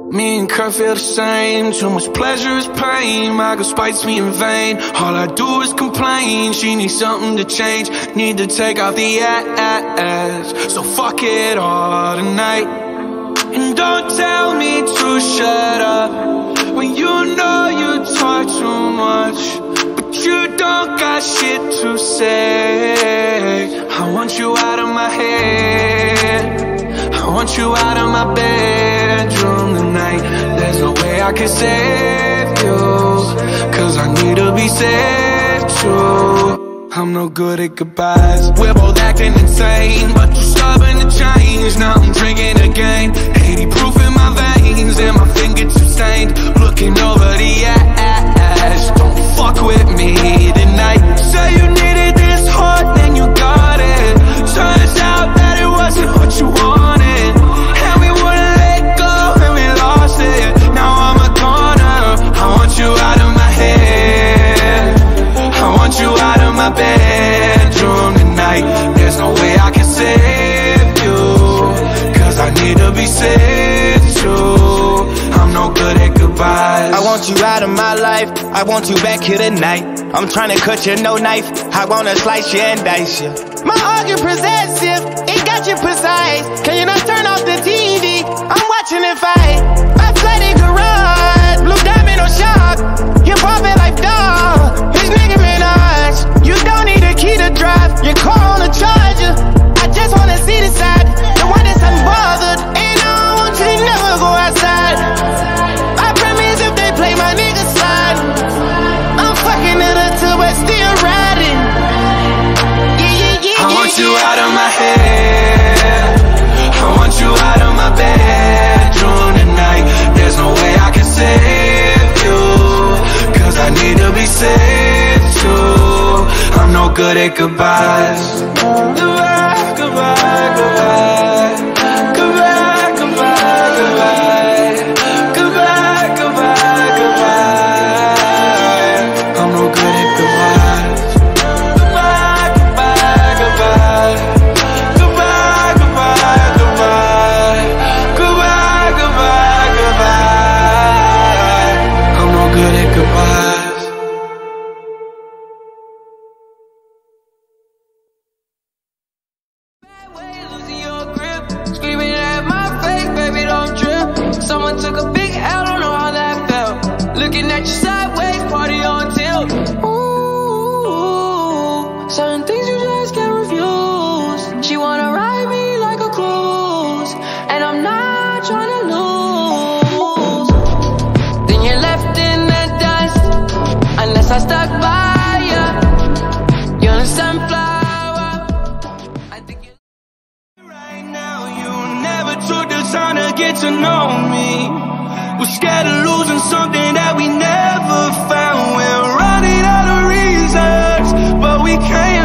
Me and Kurt feel the same. Too much pleasure is pain. My girl spites me in vain. All I do is complain. She needs something to change. Need to take out the ass. So fuck it all tonight. And don't tell me to shut up when you know you talk too much, but you don't got shit to say. I want you out of my head. I want you out of my bedroom tonight. There's no way I can save you, cause I need to be saved too. I'm no good at goodbyes. We're both acting insane, but you're stubborn to change. Now I'm drinking again, 80 proof in my veins, and my fingertips stained. Looking over the ash. Don't fuck with me tonight. Say you needed this hard, then you got it. Turns out that it wasn't what you wanted, and we wouldn't let go, and we lost it. Now I'm a goner. I want you out of my head. I want you out of my bedroom tonight. There's no way I can save you, cause I need to be saved too. I'm no good at goodbyes. I want you out of my life. I want you back here tonight. I'm trying to cut you, no knife. I wanna slice you and dice you. My heart get possessive, it got you precise. Can you not turn off the TV? I'm watching it fight. My flooded garage, blue diamond on shop. You pop it like dog, it's Nicki Minaj. You don't need a key to drive, your car on the charger. I just wanna see the side, the one that's unbothered. And I don't want you to never go outside. I promise if they play my nigga slide, I'm fucking it up till we're still riding. I want you out of my head. I want you out of my bedroom tonight. There's no way I can save you, cause I need to be saved too. I'm no good at goodbyes. Goodbye, goodbye, goodbye. Goodbye, goodbye, goodbye. Goodbye, goodbye, goodbye. I'm no good at goodbyes. Took a big L, don't know how that felt. Looking at you sideways, party on tilt. Ooh, certain things you just can't refuse. She wanna ride me like a cruise, and I'm not trying to lose. Then you're left in the dust, unless I stuck by ya. You're a sunflower. I think you right now. You never took the time to get to know me. We're scared of losing something that we never found. We're running out of reasons, but we can't